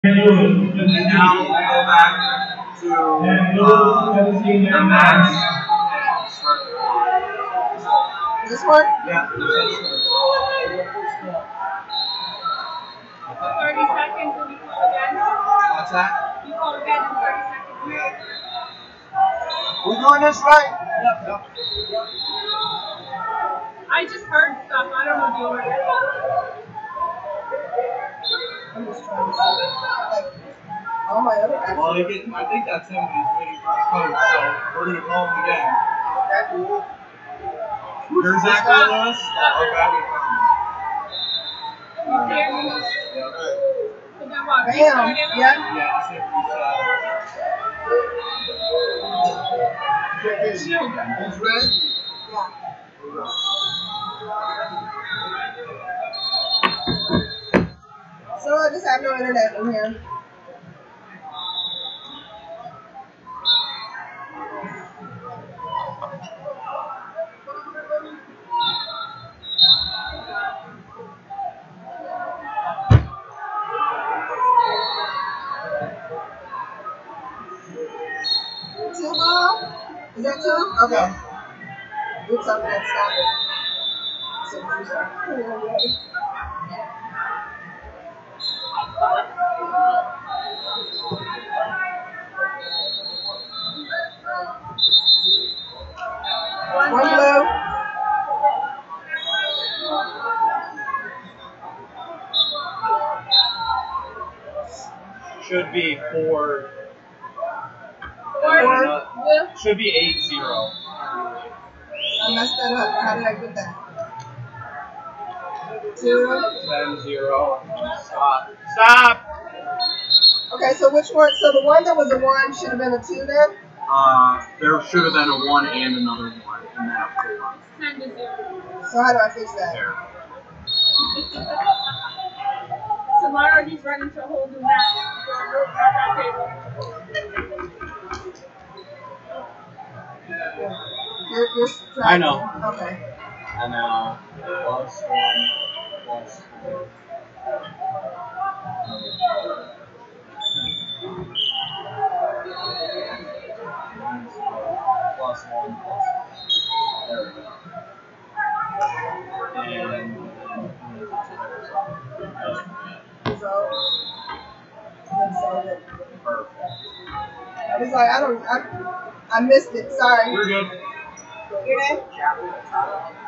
And now we'll go back to the max and start the clock. This one? Yeah. 30 seconds and you call again. What's that? You call again in 30 seconds. Yeah. We doing this right? Yep. I just heard stuff. I don't know the order. I'm just trying to see. Like, all my other actions. Well, I think that's him when he's waiting for his coach, so we're going to call him again. You're Zachary Lewis? Okay, we found him. Here. Yep. So then what? Bam. Restart it? Yeah. Yeah, see if Who's red? Yeah. So I just have no internet in here. Two ball? Is that two? Okay. Oops, I can't stop it. So one blue. Should be four. Should be 8-0. I messed that up. How did I get that? 2. 10-0. Stop. Stop! Okay, so which one? So the one that was a 1 should have been a 2 then? There should have been a 1 and another 1, and then a 4. 10-0. So how do I fix that? There. Tomorrow he's running to a whole new match. You're I know. Okay. And now +1, +4. +1, there we go. So it. Perfect. I was like, I missed it. Sorry. We're good. Your name?